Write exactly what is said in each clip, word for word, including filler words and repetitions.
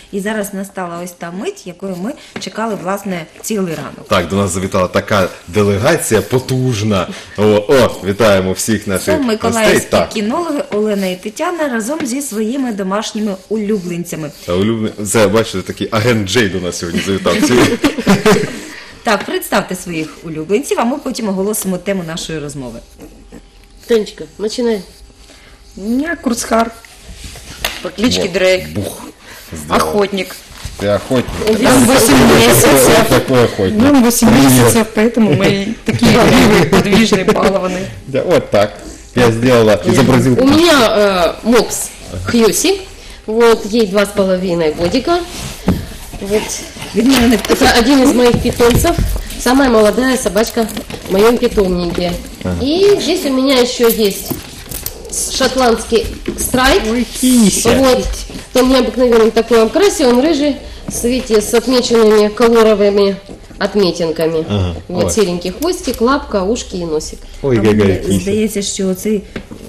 І зараз настала ось та мить, якою ми чекали, власне, цілий ранок. Так, до нас завітала така делегація потужна. О, о вітаємо всіх наших Це гостей. миколаївські Так. кінологи Олена і Тетяна разом зі своїми домашніми улюбленцями. Та улюблений, це, бачите, такий агент Джей до нас сьогодні завітав. Так, представте своїх улюбленців, а ми потім оголосимо тему нашої розмови. Танечка, начинай. У меня Курцхар по кличке Дрейк, Бух. Здорово. охотник. Ты охотник. Нам восемь месяцев. Такой охотник. Нам восемь месяцев, поэтому мы такие игривые, подвижные, балованные. Да, вот так. Я сделала, изобразил. У меня э, мопс Хьюси, вот, ей два с половиной годика. Вот. Это один из моих питомцев, самая молодая собачка в моем питомнике. И здесь у меня еще есть шотландский страйк. Ой, кися. Вот, то у меня обыкновенный такой окрасе, он рыжий, видите, с отмеченными колоровыми отметинками. Ага, вот ой. серенький хвостик, лапка, ушки и носик. Ой, А гагай, мені кися. здається, що цей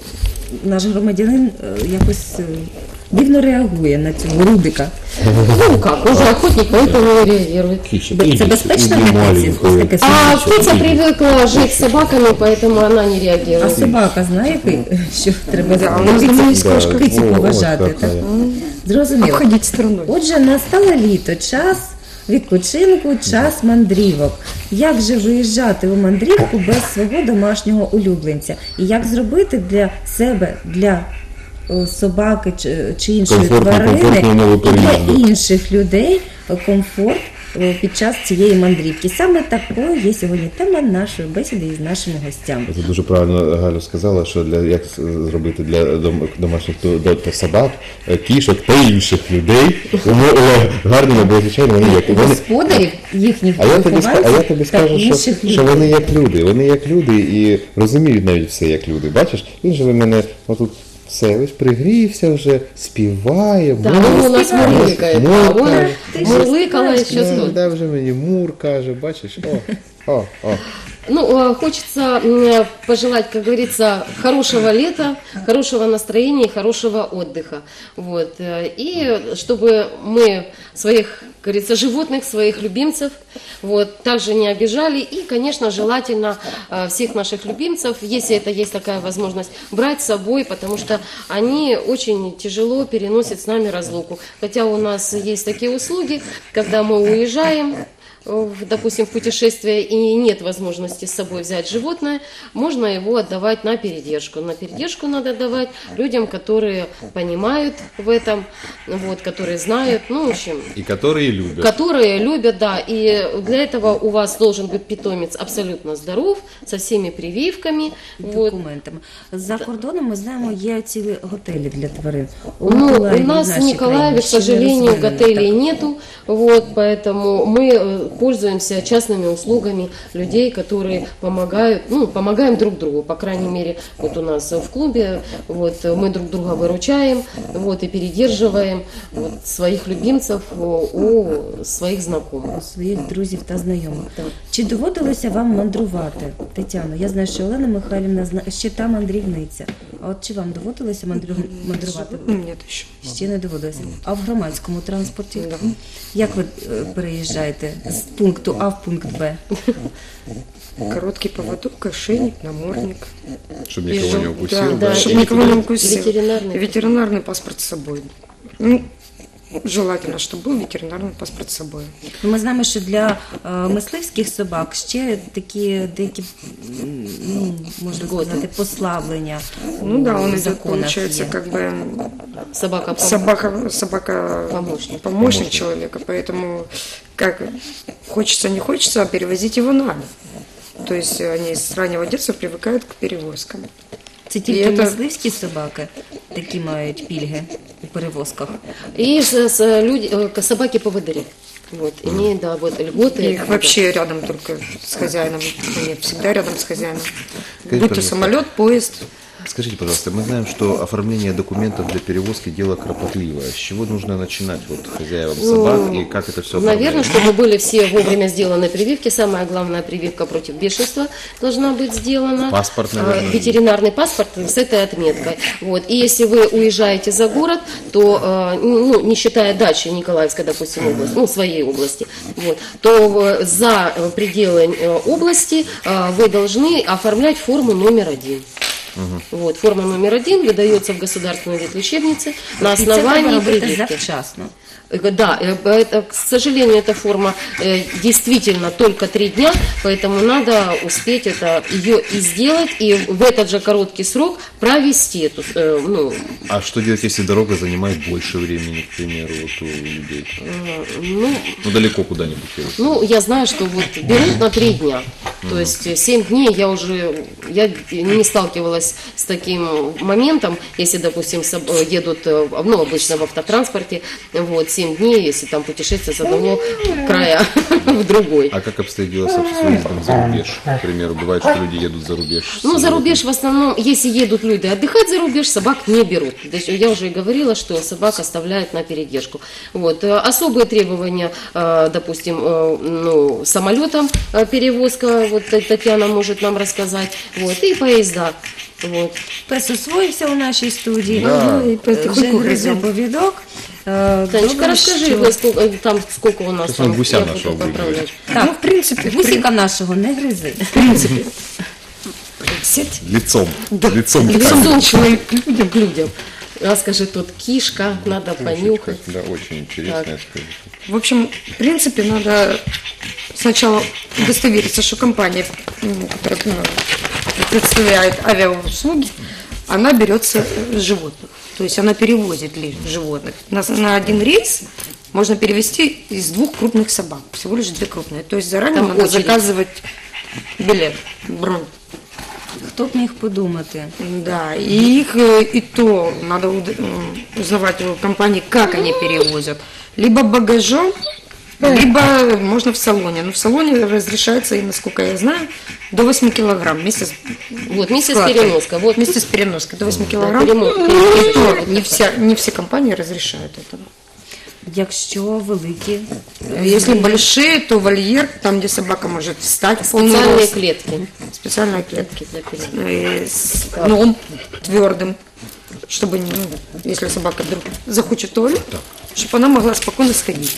наш громадянин е, якось е, дивно реагує на цього Рудика. Ну как, он же охотник, поэтому реагирует. Це безпечно для птиці? Ось таке А собаче. птица привыкла жить с собаками, поэтому она не А реагирует. собака знає, що треба Да, у нас дома есть кошка. кицю О, поважати. от Так? какая. Зрозуміло. Обходить стороной. Отже, настало літо, час відпочинку, час мандрівок. Як же виїжджати у мандрівку без свого домашнього улюбленця? І як зробити для себе, для о, собаки чи, чи іншої Комфортно, тварини, комфортно умови і для переїзду. інших людей комфорт о, під час цієї мандрівки? Саме такою є сьогодні тема нашої бесіди із нашими гостями. Це дуже правильно Галя сказала, що для як зробити для дом- домашніх то- до- то собак, е, кішок та інших людей умови гарними, бо звичайно вони як вони. Господарів їхніх А я тобі ска- а я вихованців тобі та скажу, що, інших що людей. вони як люди. Вони як люди і розуміють навіть все як люди. Бачиш, він же в мене отут все ось пригрівся вже, співає, Да, мур- он у нас мурлыкает. Мур- А он Мур- мурлыкала еще Ну, что. да, вже мені мур каже, бачиш, о, о, о. Ну, э, хочется м, пожелать, как говорится, хорошего лета, хорошего настроения и хорошего отдыха. Вот. э, И чтобы мы своих, как говорится, животных, своих любимцев вот, также не обижали. И, конечно, желательно э, всех наших любимцев, если это есть такая возможность, брать с собой, потому что они очень тяжело переносят с нами разлуку. Хотя у нас есть такие услуги, когда мы уезжаем, в, допустим, в путешествие и нет возможности с собой взять животное, можно его отдавать на передержку. На передержку надо отдавать людям, которые понимают в этом, вот, которые знают, ну, в общем, І які люблять. которые любят, да. И для этого у вас должен быть питомец абсолютно здоров, со всеми прививками. Вот. Документами. За кордоном, ми знаємо, є цілі готелі для тварин. Ну, у Миколаєві, нас в в нашій Николаеве, країні, к ще не сожалению, розвинено готелей так. нету, вот, поэтому мы э, пользуемся частными услугами людей, которые помогают, ну, помогаем друг другу, по крайней мере, вот у нас в клубе, вот, мы друг друга выручаем, вот, и передерживаем вот, своих любимцев у, у своих знакомых. У своїх друзів та знайомих. Чи доводилося вам мандрувати, Тетяно? Я знаю, що Олена Михайлівна зна- ще та мандрівниця. А от чи вам доводилося мандру... мандрувати? Нет еще. Ще не доводилося. А в громадському транспорті? Як ви е, переїжджаєте з пункту А в пункт Б? Короткий поводок, ошейник, намордник. Щоб нікого не укусив. Да, да, чтобы и никого не укусил. ветеринарный. Ветеринарный паспорт с собой. Ну, желательно, чтобы был ветеринарный паспорт с собой. Ну, ми знаємо, що для е, мисливських собак ще такі деякі, м, ну, можна сказати, послаблення Ну да, он у идет, законах получается, є. как бы Собака, пом- собака, собака Помощник. помощник человека, поэтому как хочется не хочется, а перевозить его надо. То есть они с раннего детства привыкают к перевозкам. Це тільки І це- мисливські собаки такі мають пільги у перевозках. И с, с, люди, э, собаки-поводыри. Вот, имеют, да, вот, льготы. Их вообще рядом только с хозяином. Нет, всегда рядом с хозяином. Скажите, Будь то пожалуйста. самолет, поезд. Скажите, пожалуйста, мы знаем, что оформление документов для перевозки дело кропотливое. С чего нужно начинать вот хозяевам собак и как это все Наверное, оформляется? чтобы были все вовремя сделаны прививки. Самая главная прививка против бешенства должна быть сделана. Паспорт, А, наверное. Ветеринарный паспорт с этой отметкой. Вот. И если вы уезжаете за город, то, э, ну, не считая дачи Николаевской, допустим, области, ну, своей области, вот, то э, за пределы э, области э, вы должны оформлять форму номер один. Вот, форма номер один выдается в государственной ветлечебнице на І це треба основании робити прививки. завчасно. Э, Да, э, это, к сожалению, эта форма э, действительно только три дня, поэтому надо успеть это, ее и сделать, и в этот же короткий срок провести эту, э, ну, А что делать, если дорога занимает больше времени, к примеру, вот у людей? э, ну, Ну, далеко куда-нибудь едут. ну, я знаю, что вот берут на три дня, то есть э, семь дней я уже, я не сталкивалась с таким моментом, если, допустим, соб- едут, э, ну, обычно в автотранспорте, вот, семь дней, если там путешествие с одного края в другой. А как обстоит дело с с выездом за рубеж? К примеру, бывает, что люди едут за рубеж. с Ну, за животными. рубеж в основном, если едут люди отдыхать за рубеж, собак не берут. То есть я уже и говорила, что собак оставляют на передержку. Вот. Э, Особые требования, э, допустим, э, ну, самолетом э, перевозка, вот Т- Татьяна может нам рассказать, вот, и поезда. Вот. Пес освоївся у нашій студії. Да. Ну, і Потихоньку вже гризе гризем. повідок. Е, Танечка, добре, расскажи, що- вот сколько, э, там сколько у нас Сейчас он там, гуся я буду нашего будет поправлять. Так, Ну, в принципе, в гусіка нашого не гризи. принципе. Сеть. Лицом. Лицом. Лицом человек к людям, к людям. Расскажи, тут кишка, надо понюхать. Да, очень интересно. В общем, в принципе, надо сначала удостовериться, что компания, м, которая ну, представляет авиауслуги, она берется с животных. То есть она перевозит ли- животных. На, на один рейс можно перевезти из двух крупных собак. Всего лишь две крупные. То есть заранее Там надо очередь. заказывать билет, бронь. Хто б міг подумати? Да, и их э, и то надо уд- м, узнавать у компании, как они перевозят. Либо багажом, либо можно в салоне. Но в салоне разрешается, и насколько я знаю, до восьми килограмм вместе с Вот, вместе с складкой. переноской. Вот. Вместе с переноской до восьми Да, килограмм. перемо- Ну, переносочка. то не, вся, не все компании разрешают этого. Якщо великі, Если большие, то вольер, там, где собака может встать, в полный Специальные рост. клетки. Специальные клетки. Для переноски. Э, с дном твердым, чтобы, не, ну, если собака вдруг захочет в туалет, чтобы она могла спокойно сходить.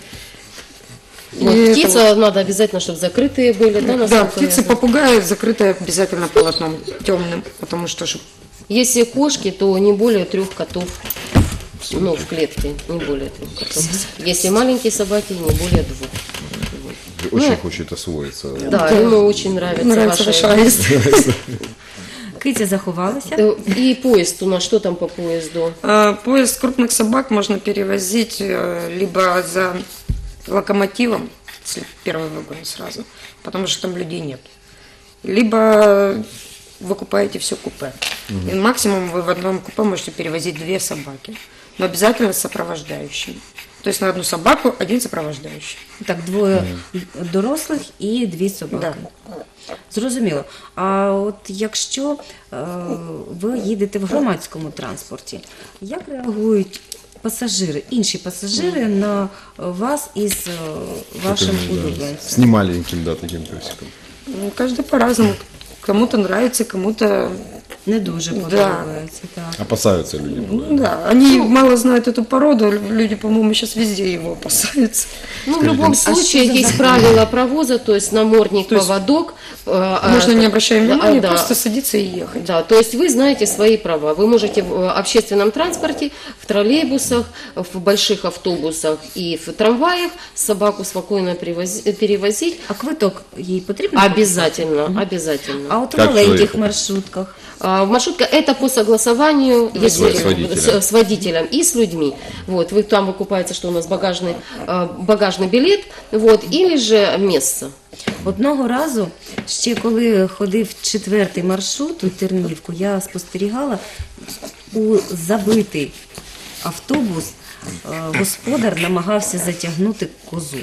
Вот, И птица это надо обязательно, чтобы закрытые были, да, вот- да, насколько птицы, я знаю? попугаи закрытые обязательно полотном темным, потому что чтоб- Если кошки, то не более трех котов. Ну, в клетке, не более трех котов. Если маленькие собаки, не более двух. Очень Ну, хочет освоиться. Да, ему очень нравится, нравится ваша... ваша аист. киця заховалася. Э, И поезд у нас, что там по поезду? А, Поезд крупных собак можно перевозить э, либо за локомотивом, если первый вагон сразу, потому что там людей нет, либо вы купаете все купе. И максимум вы в одном купе можете перевозить две собаки, но обязательно с сопровождающим. То есть на одну собаку один сопровождающий. Так, двоє дорослих і дві собаки. Зрозуміло. А от якщо е, ви їдете в громадському транспорті, як реагують пасажири, інші пасажири на вас із е, вашим Таким, да, улюбленцем? С немаленьким, да, таким песиком. Ну, каждый по-разному. Кому-то нравится, кому-то... Не дуже Да. подобається. Так. Опасаются люди. Ну, бывает. да, они мало знают эту породу, люди, по-моему, сейчас везде его опасаются. Ну, в любом а случае, что за есть закон? правила провоза, то есть намордник, То есть поводок. э, Можно э, не обращая да, внимания, да. просто садиться и ехать. Да, то есть вы знаете свои права. Вы можете в э, общественном транспорте, в троллейбусах, в больших автобусах и в трамваях собаку спокойно привози- перевозить. А квиток їй потрібно? Обязательно, обязательно. А от у Как маленьких человеку? маршрутках? А, Маршрутка это по согласованию если- С водителем. с, с водителем и с людьми. Вот, вы там выкупаете, что у нас багажный, э, багажный билет, вот, или же место. Одного разу, ще коли ходив четвертий маршрут у Тернівку, я спостерігала у забитий автобус е, господар намагався затягнути козу.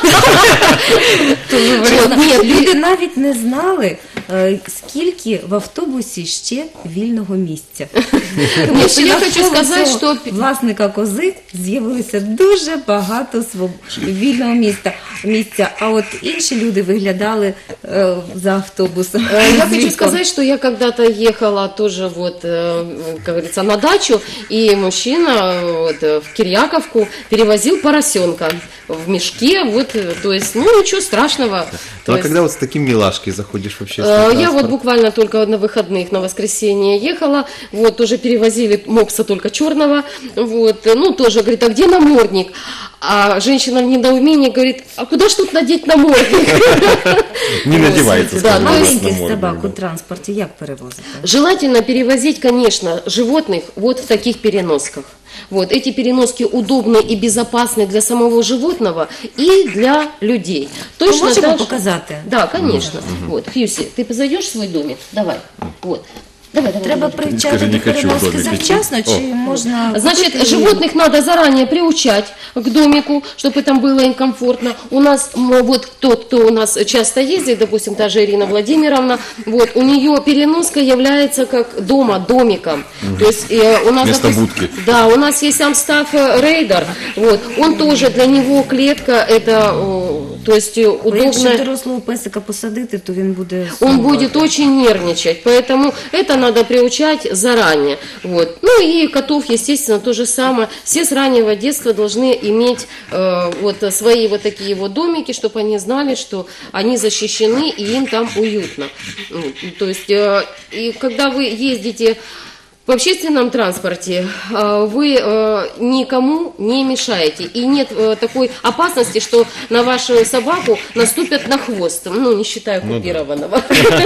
Ні, Люди навіть не знали, е, скільки в автобусі ще вільного місця. Тому Ні, що я навколо хочу сказати, цього що- власника кози з'явилося дуже багато своб... вільного місця, місця, а от інші люди виглядали е, за автобусом. Э, Я з хочу вікон. сказать, что я когда-то ехала тоже вот, э, как говорится, на дачу, и мужчина э, вот, э, в Кирьяковку перевозил поросенка в мешке, вот, э, то есть, ну ничего страшного. Ну То а есть, когда вот с таким милашкой заходишь в э, общественный Я транспорт? вот буквально только на выходных, на воскресенье ехала, вот, тоже перевозили мопса только черного, вот, э, ну, тоже, говорит, а где намордник? А женщина в недоумении говорит, а куда ж тут надеть намордник? Не надевается, Да, скажем, ну, у нас Маленьких намордник, собак у да. транспорті як перевозити? Желательно перевозить, конечно, животных вот в таких переносках. Вот, эти переноски удобны и безопасны для самого животного и для людей. Ми Точно можемо так же- показати? Да, конечно. Вот, Хьюси, ты зайдешь в свой домик? Давай. Вот. Давай, давай. Треба давай. привчати Скажи, до не хочу переноски в домик идти. завчасно, чи О. можна Значит, купити її? животных надо заранее приучать к домику, чтобы там было им комфортно. У нас м, вот тот, кто у нас часто ездит, допустим, та же Ирина Владимировна, вот у нее переноска является как дома, домиком. То есть э, у нас, Вместо допустим, будки. да, у нас есть Амстаф Рейдер, вот, он тоже для него клетка, это, э, то есть э, Бо якщо удобная. дорослого песика посадити, то він буде Он сумувати. будет очень нервничать, поэтому это надо приучать заранее. Вот. Ну и котов, естественно, то же самое. Все с раннего детства должны иметь э, вот свои вот такие вот домики, чтобы они знали, что они защищены и им там уютно. Ну, то есть, э, и когда вы ездите в общественном транспорте, э, вы э, никому не мешаете. И нет э, такой опасности, что на вашу собаку наступят на хвост, ну, не считая купированного.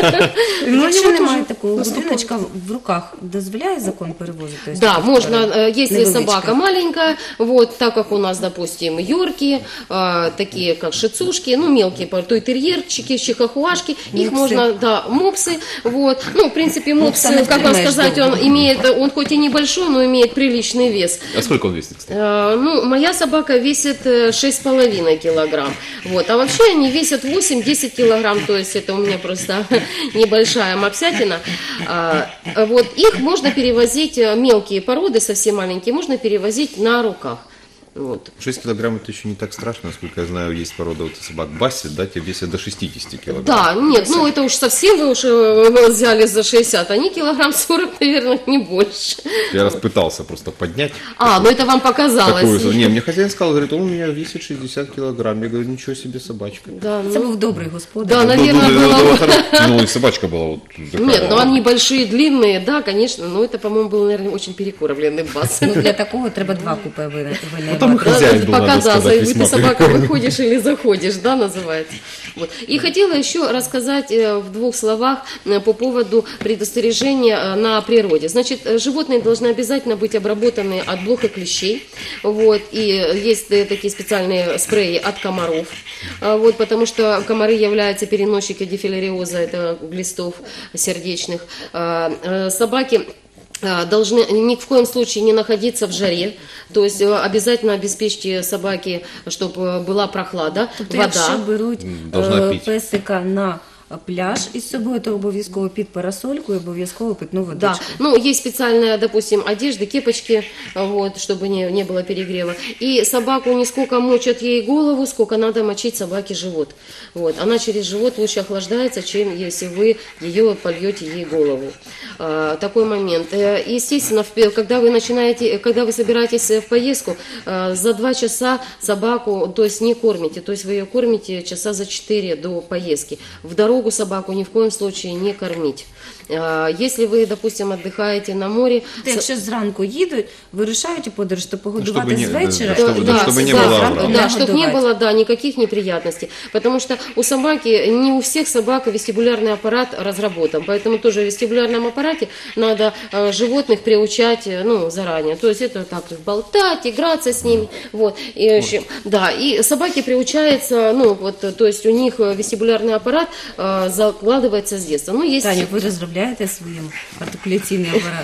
Ну, якщо Чому немає ж такого наступає? будиночка в руках, дозволяє закон перевозити? ось Да, таких можно, тварин? э, если Невеличких. собака маленькая, вот, так как у нас, допустим, йорки, э, такие как шицушки, ну, мелкие той-терьерчики, чихахуашки, их Мопсы. можно, да, мопсы, вот, ну, в принципе, мопс, Мопса не как вам втримаешь сказать, дома. он имеет, он хоть и небольшой, но имеет приличный вес. А сколько он весит, кстати? Э, Ну, моя собака весит э, шесть с половиной килограмм, вот, а вообще они весят восемь-десять килограмм, то есть это у меня просто небольшая мопсятина. А, Вот, их можно перевозить, э, мелкие породы, совсем маленькие, можно перевозить на руках. Вот. шесть килограмм это еще не так страшно, насколько я знаю, есть порода вот собак Бассет, да, те весят до шестидесяти килограмм. Да, нет, ну это уж совсем вы уж э, взяли за шестьдесят, они килограмм сорок, наверное, не больше. Я раз пытался просто поднять. А, ну это вам показалось. Такую, не, мне хозяин сказал, говорит, он у меня весит шестьдесят килограмм. Я говорю, ничего себе, собачка. Да, Це ну, був добрий господар. Да, наверное, ну, было ну, бы- хоро- ну, и собачка была вот такая. Нет, ну они большие, длинные, да, конечно, но это, по-моему, был, наверное, очень перекормленный бас. Ну, для такого треба два купе винайти. Ну, там и хозяин был, надо Показаться, сказать, и ты весьма собака прикольный. выходишь или заходишь, да, называется. Вот. И хотела еще рассказать э, в двух словах э, по поводу предостережения э, на природе. Значит, э, животные должны обязательно быть обработаны от блох и клещей. Вот. И есть э, такие специальные спреи от комаров. А, Вот, потому что комары являются переносчиками дифилариоза, это глистов сердечных. А, э, Собаки а, должны ни в коем случае не находиться в жаре, то есть э, обязательно обеспечьте собаке, чтобы была прохлада, Тобто, вода. якщо беруть Должна е, пити. песика на пляж із собою, то обов'язково під парасольку і обов'язково питну Да, водичку. ну есть специальная, допустим, одежда, кепочки, вот, чтобы не, не было перегрева. И собаку не сколько мочат ей голову, сколько надо мочить собаке живот. Вот, она через живот лучше охлаждается, чем если вы ее польете ей голову. А, такой момент. Э, Естественно, в- когда вы начинаете, когда вы собираетесь в поездку, э, за два часа собаку, то есть не кормите, то есть вы ее кормите часа за четыре до поездки. В дорогу собаку ни в коем случае не кормить. А, Если вы, допустим, отдыхаете на море, Та якщо зранку їдуть, вирушають у подорож, то погодувати Чтобы не- з вечора. да, чтобы- да, чтобы не да, было да, аврал. да, чтобы не Годовать. было, да, никаких неприятностей. Потому что у собаки, не у всех собак вестибулярный аппарат разработан. Поэтому тоже в вестибулярном аппарате надо э, животных приучать, э, ну, заранее. То есть это так, болтать, играться с ними. Вот. И, в общем, да, и собаки приучаются, ну, вот, то есть у них вестибулярный аппарат э, закладывается с детства. Ну, есть... Таня, ви розробляєте своїм артикуляційний апарат?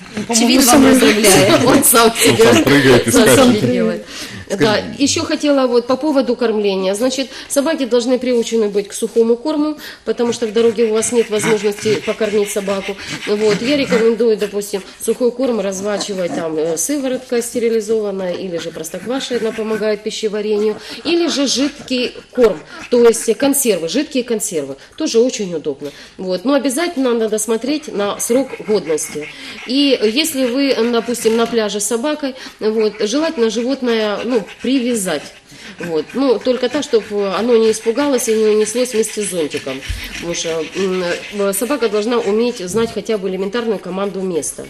Чи він вам розробляє, он сам себе сам прыгает и сам скачет. себе делает. Да, еще хотела вот по поводу кормления. Значит, собаки должны приучены быть к сухому корму, потому что в дороге у вас нет возможности покормить собаку. Вот, я рекомендую, допустим, сухой корм развачивать там э, сыворотка стерилизованная, или же простокваша, она помогает пищеварению, или же жидкий корм, то есть консервы, жидкие консервы, тоже очень удобно. Вот, но обязательно надо смотреть на срок годности. И если вы, допустим, на пляже с собакой, вот, желательно животное, ну, привязать. Вот. Ну, только так, чтобы оно не испугалось и не унеслось вместе с зонтиком. Потому что м, собака должна уметь знать хотя бы элементарную команду места.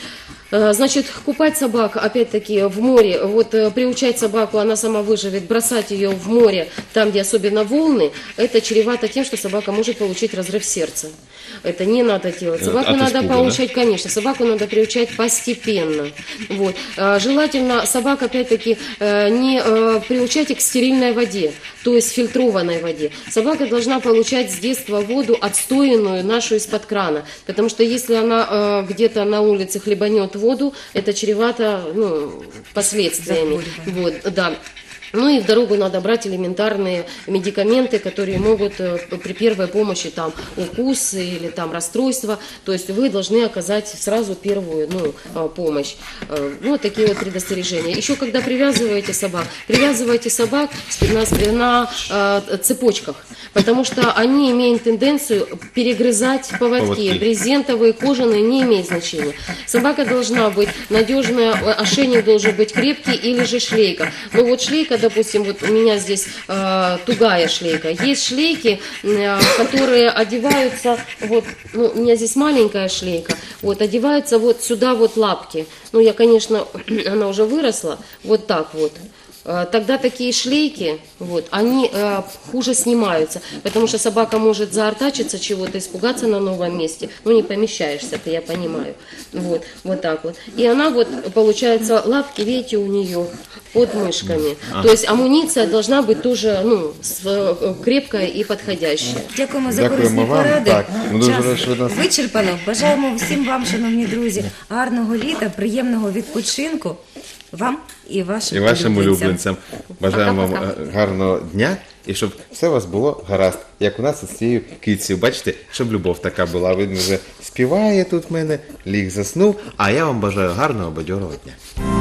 Э, Значит, купать собак, опять-таки, в море, вот э, приучать собаку, она сама выживет, бросать ее в море, там, где особенно волны, это чревато тем, что собака может получить разрыв сердца. Это не надо делать. Собаку От надо испуга, получать, конечно, собаку надо приучать постепенно. Вот. Э, Желательно собак, опять-таки, э, не э, приучать к стерильной воде, то есть фильтрованной воде. Собака должна получать с детства воду отстоянную нашу из-под крана, потому что если она э, где-то на улице хлебанет воду, это чревато, ну, последствиями. Вот, да. Ну и в дорогу надо брать элементарные медикаменты, которые могут э, при первой помощи, там, укус или там расстройство, то есть вы должны оказать сразу первую, ну, э, помощь. Э, Ну, вот такие вот предостережения. Еще когда привязываете собак, привязывайте собак на, на э, цепочках, потому что они имеют тенденцию перегрызать поводки, Поводки. брезентовые, кожаные, не имеет значения. Собака должна быть надежная, ошейник должен быть крепкий или же шлейка. Ну вот шлейка, допустим, вот у меня здесь э, тугая шлейка. Есть шлейки, э, которые одеваются, вот, ну, у меня здесь маленькая шлейка, вот, одеваются вот сюда вот лапки. Ну, я, конечно, она уже выросла, вот так вот. Э, Тогда такие шлейки, вот, они э, хуже снимаются, потому что собака может заортачиться чего-то, испугаться на новом месте, ну не помещаешься, это я понимаю, вот, вот так вот. И она вот, получается, лапки, видите, у нее под мышками, то есть амуниция должна быть тоже, ну, с- э, крепкая и подходящая. Дякуємо за Дякуємо корисні вам. поради. Так, ми дуже Час раді, що ви нас- вичерпано. Бажаємо всім вам, шановні друзі, гарного літа, приємного відпочинку вам і вашим І вашим улюбленцям. улюбленцям. Бажаємо вам Пока-пока. е, гарного дня і щоб все у вас було гаразд, як у нас із цією кицею. Бачите, щоб любов така була. Він вже співає тут в мене, ліг заснув, а я вам бажаю гарного бадьорого дня.